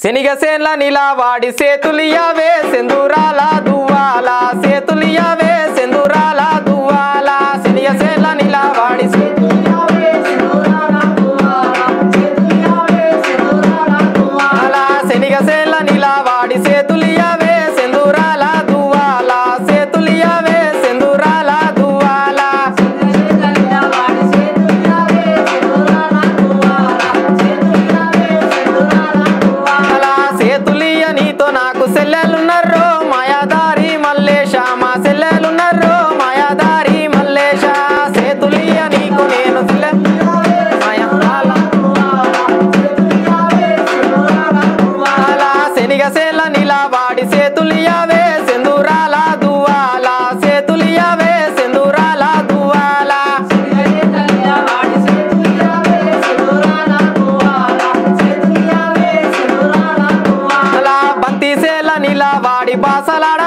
శనిగ సేన్ల నిలవాడి సేతులియవే సెందురాల దువ్వాల సేతులియవే సెందురాల దువ్వాల శనిగ సేన్ల నిలవాడి సేతులియవే సెందురాల దువ్వాల సేతులియవే సెందురాల దువ్వాల శనిగ సేన్ల నిలవాడి సేతులియవే సెందురాల దువ్వాల సేతులియవే సెందురాల దువ్వాల సేతులియ నీతో నాకు సెల్లెలున్నర్రో మాయాదారి మల్లేశ మా సెల్లెలున్నర్రో మాయాదారి మల్లేశ సేతులియ నీకు నేను శనిగ సేల నిలవాడి సేతులియవే సెందురాల దువ్వాల సేతులియవే సెందురాల దువ్వాల బంతి సేల నిలవాడి బాసలాడ